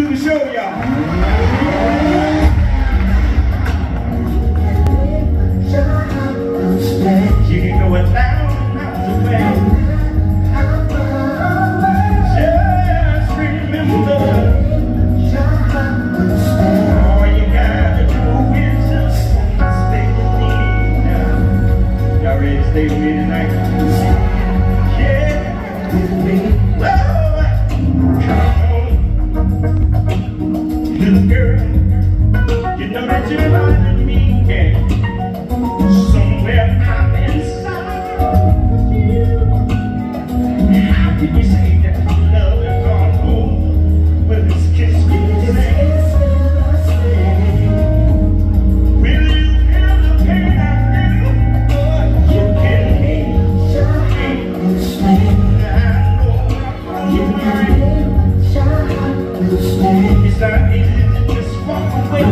the show, y'all. You can go 1,000 miles away. Just remember, all you gotta do is just stay with me now. Y'all ready to stay with me tonight? Yeah, with me. Little girl, you know that you're loving me, yeah. Somewhere I'm inside of you. How can you say that love is gone over with this kiss you say? Will you feel the pain I feel? You can hear your hands. I know you're worried. It's not easy to just walk away.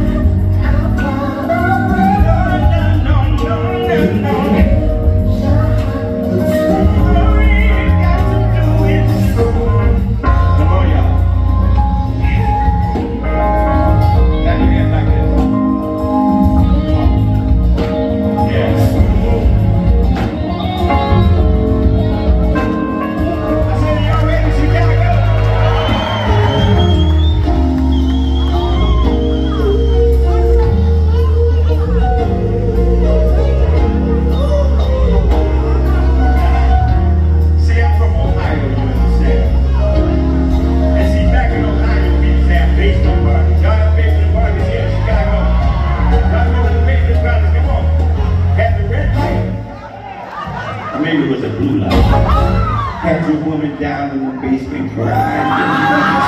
Maybe it was a blue light. Had your woman down in the basement crying.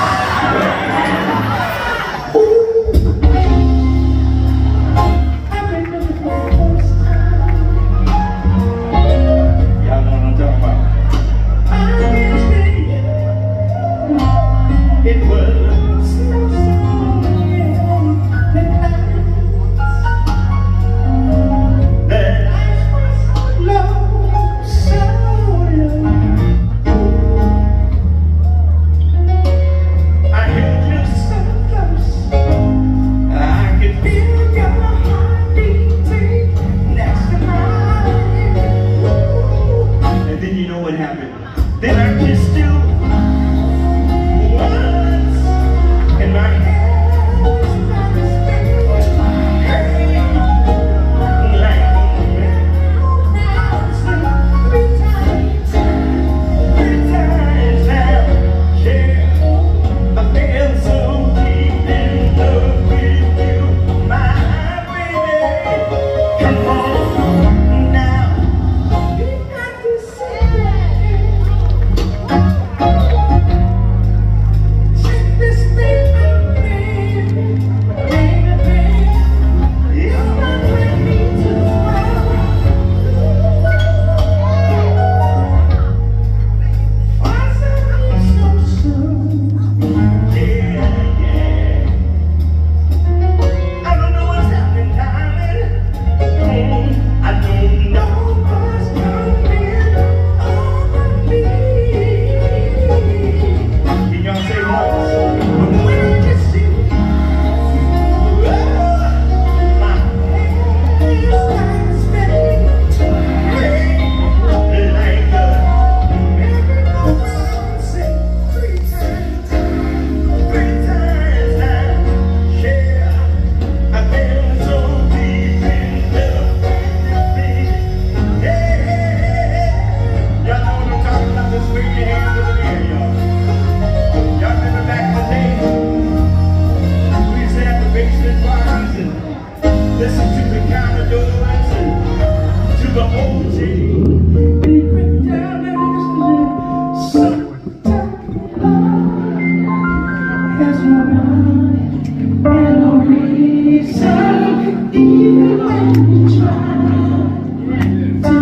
Y'all know what I'm talking about. It was then I kissed you once, and my head was like three times now. Yeah, I feel so deep in love with you, my baby. Come on now, you got to say. Listen to the Commodores and to the OG. Deep down in his summertime, has no rhyme and no reason, even when you try to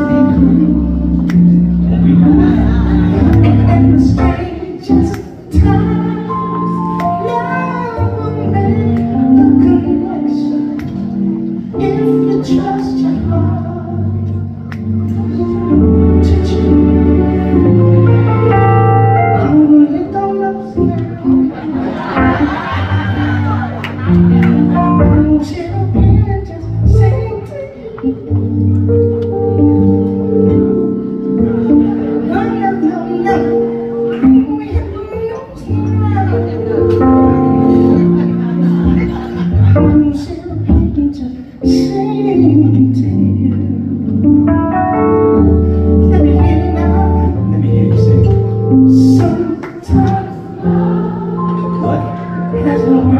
be cool. And the strangest times, love will make a connection. If you trust your heart to choose, I really don't know.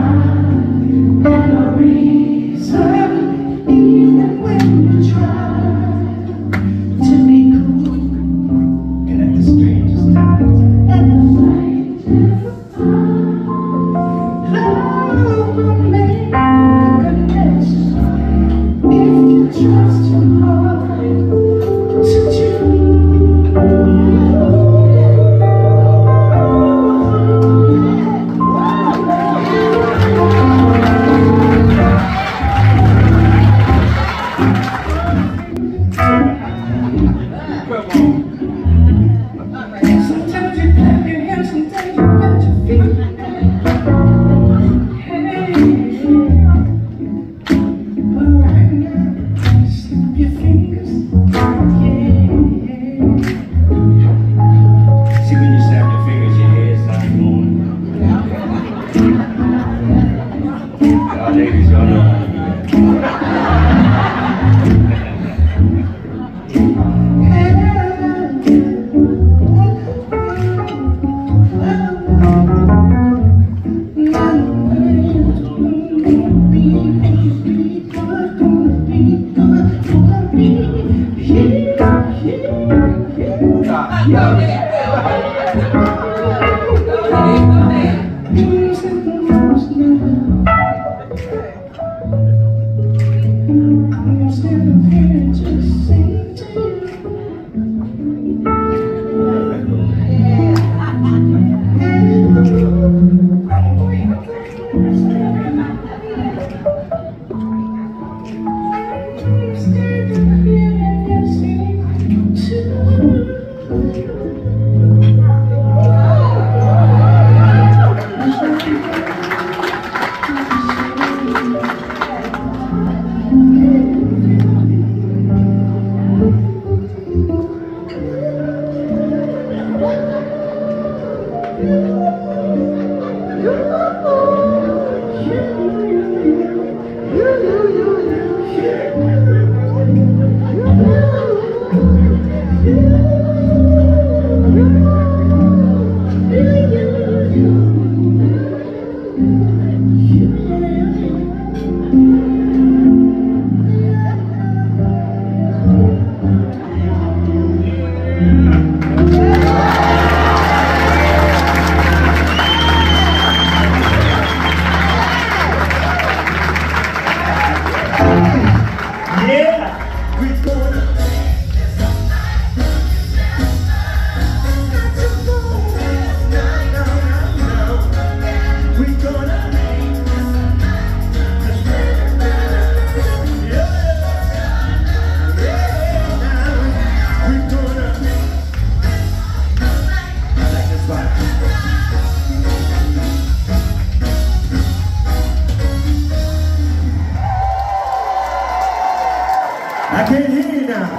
I can't hear you now.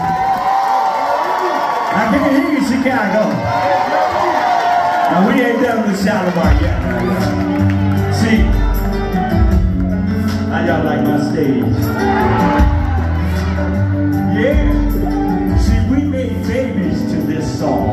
I can't hear you, Chicago. Now we ain't done with Shalimar yet. See, how y'all like my stage? Yeah. See, we made babies to this song.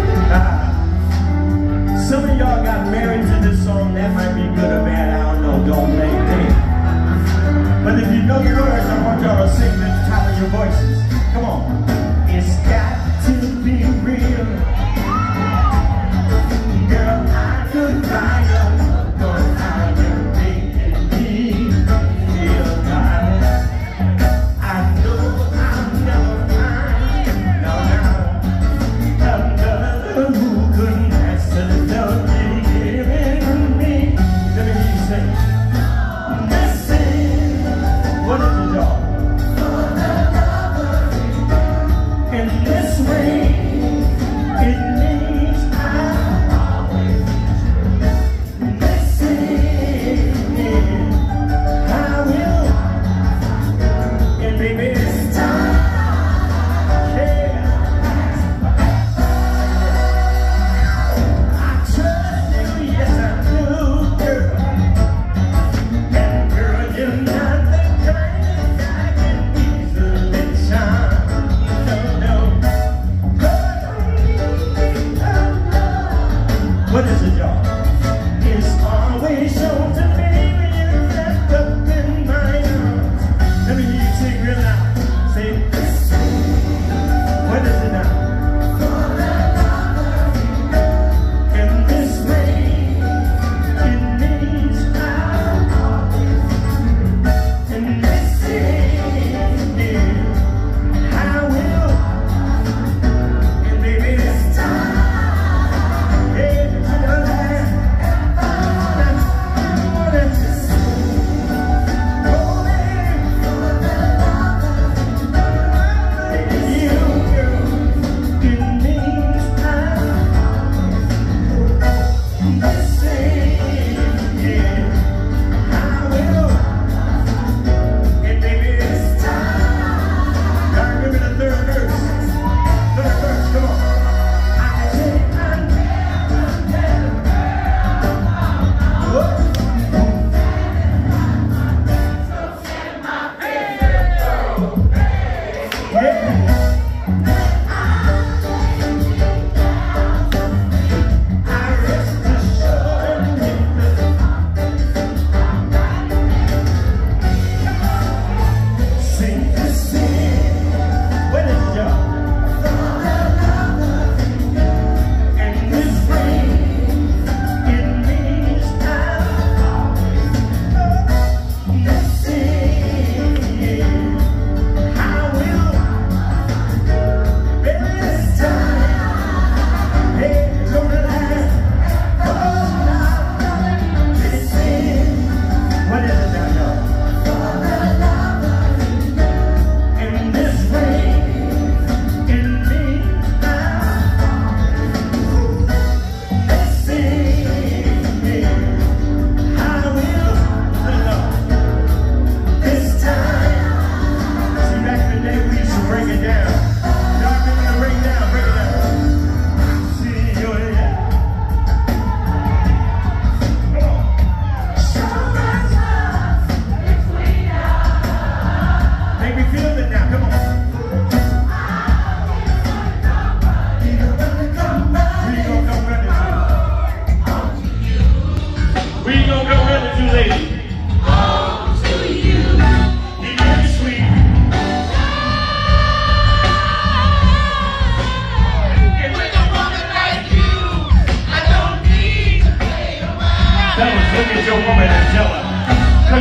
Some of y'all got married to this song. That might be good or bad. I don't know. Don't blame me. But if you know the words, I want y'all to sing at the top of your voices. Come on. It's got to be real. Girl, I could buy you, but how you making me feel right. I know I'll never find another who could match the love you're giving me. Let me hear you say, what is it, y'all? In this way,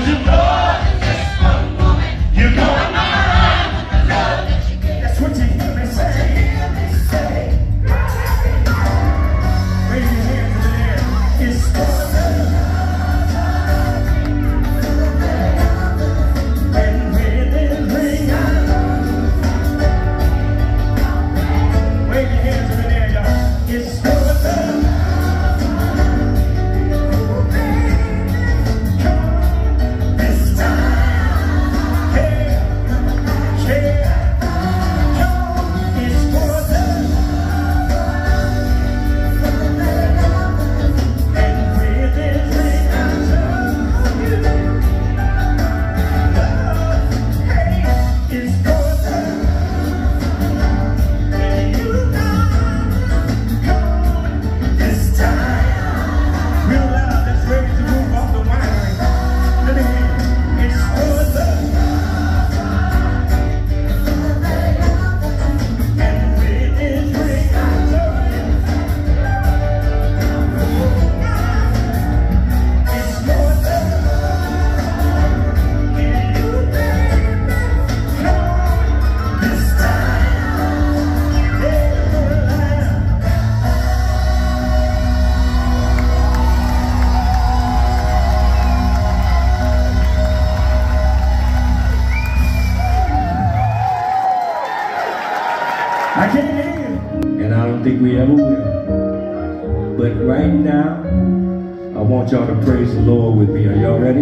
you more than just one woman. You're going all around with the love that you gave. That's what you hear me say. Raise your hands in the air. It's for the and when it rings out. Wave your hands in the air, y'all. It's for the I can't hear you. And I don't think we ever will. But right now, I want y'all to praise the Lord with me. Are y'all ready?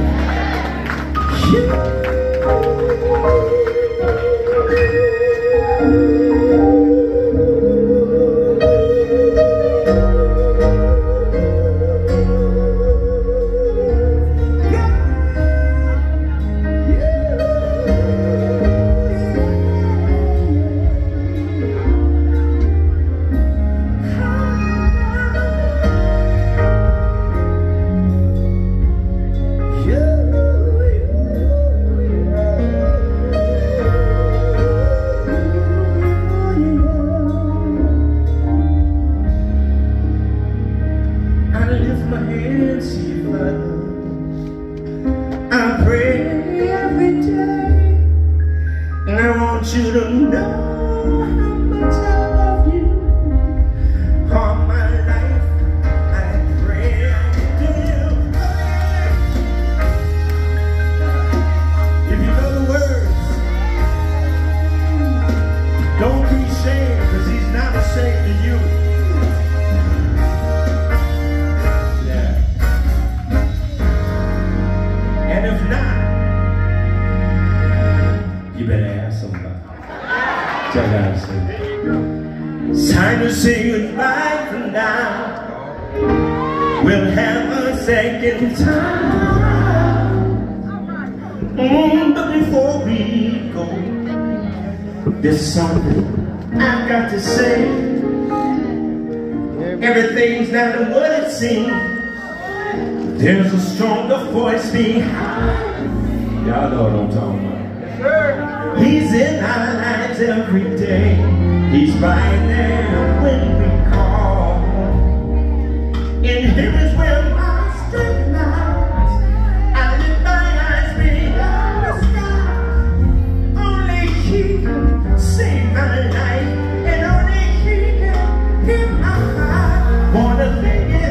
I pray every day, and I want you to know how much I love you. All my life I pray to you. If you know the words, don't be ashamed, because he's not ashamed of you. And if not, you better ask somebody. Check out and say, it's time to say goodbye for now. We'll have a second time. But before we go, there's something I've got to say. Everything's not what it seems. There's a stronger voice behind. Y'all know what I'm talking about. He's in our lives every day. He's right there when we call. In Him is where my strength lies. I lift my eyes beyond the sky. Only He can save my life, and only He can hear my heart. Wanna think it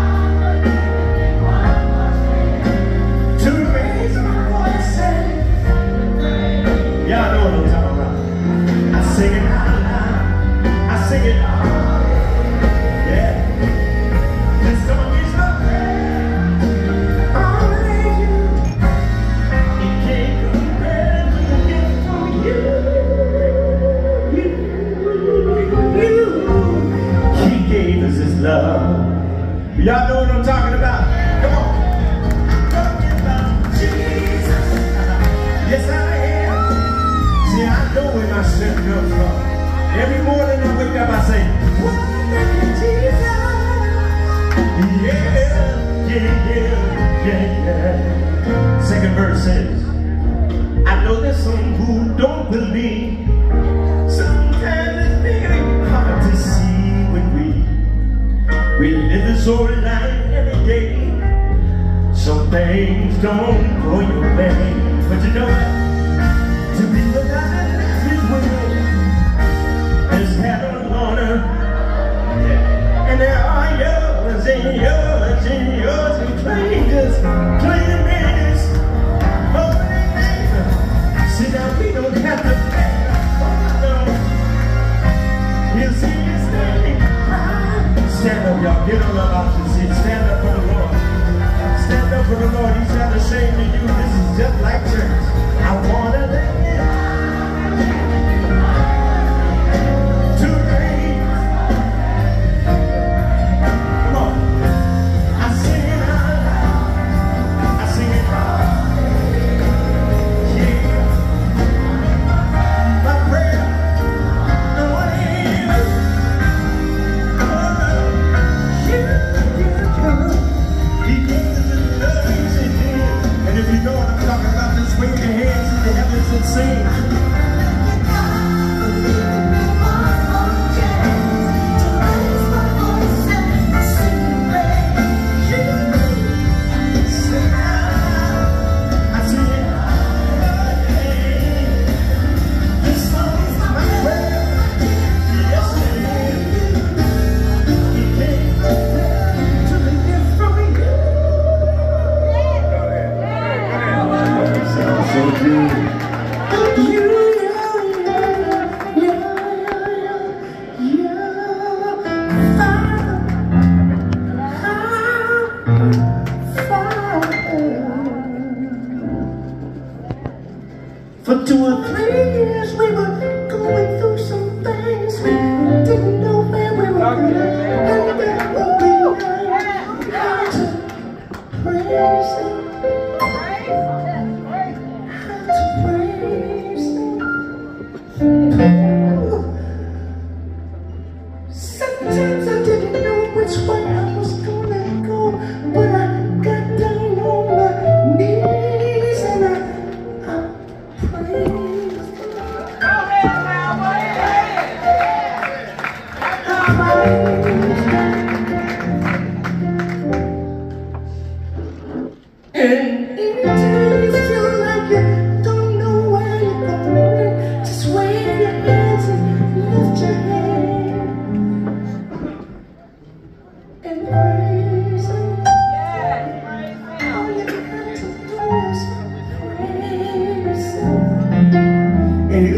to raise my voice and y'all know what I'm talking about. I sing it out loud. I sing it out. Yeah. This song is my prayer. Only you. It can't compare to the gift from you. He gave us His love. Y'all know what I'm talking about. Come on. Yes, I am. See, I know where my strength comes from. Every morning I wake up, I say, "What Jesus?" Yeah. Second verse says, I know there's some who don't believe. Sometimes it's very hard to see when we live this old life every day. Some things don't go your way. But you know what? To be the God that lives His will is heaven on earth. And there are yours and yours and yours and strangers playing this holy name. See, now we don't have to pay no. He'll see you standing high. Stand up, y'all. Get on up off your seat. Stand up for the Lord. Stand up for the Lord. He's not ashamed of you. This is just like church. I want to let you to raise. Come on. I sing it out loud. I sing it loud. Yeah. My prayer. No one else. He gave the loves He did. And if you know what I'm talking about, just wave your hands to the heavens and sing. For 2 or 3 years we were going through some things. We didn't know where we were going. And then we learned how to praise Him. How to praise Him. Sometimes I didn't know which way I was gonna go, but I got down on my knees and I and anytime you feel like you don't know where you're going, just wave your hands and lift your hand and praise Him. All you got to do is praise Him. And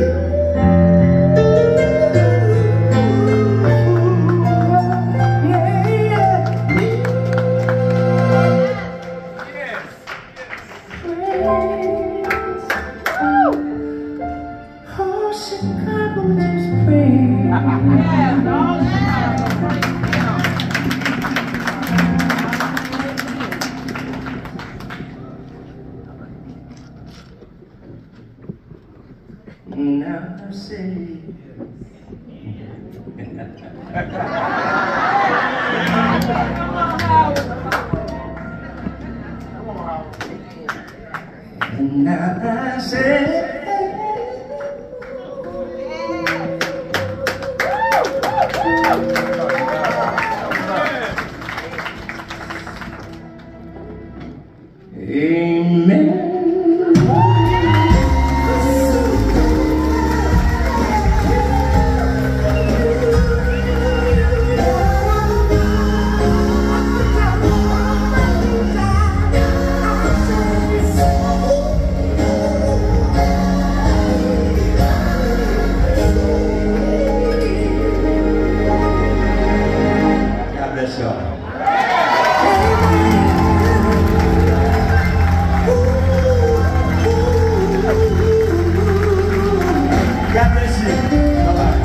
now I say and now I say amen. God bless y'all. God bless you. Bye-bye.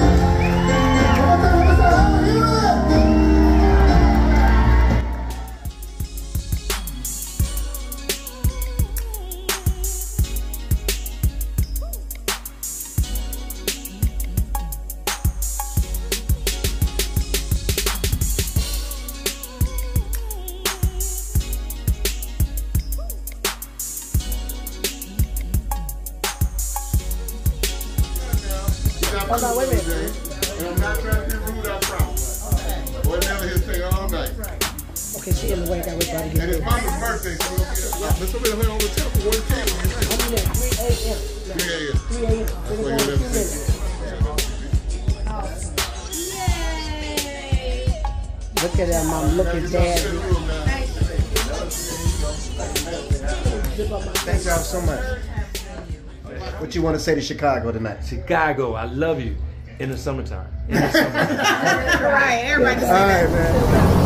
Hold on, wait a minute. And I'm not trying to be rude, I promise. We'll never hit thing all night. Okay, she in the way. Got to get And it's Mama's birthday, so we'll get Miss Amelia here on the temple. What you I'm in at 3 a.m. 3 a.m. 3 a.m. That's why We're you going live to 2 minutes. Look at that, Mom. Look at Daddy. Thank y'all so much. What you want to say to Chicago tonight? Chicago, I love you in the summertime. In the summertime. Right, everybody say All that. right, man.